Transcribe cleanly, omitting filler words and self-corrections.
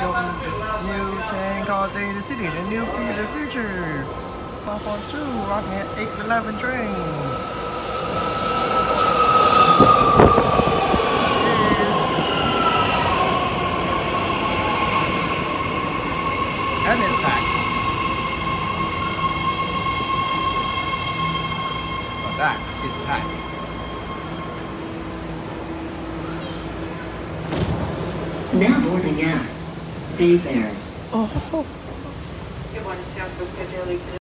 welcome to this new train called Data City, the new the future. 542, rocking at 811 train. And it's packed. But that is packed. Now boarding at Bayfair. Oh.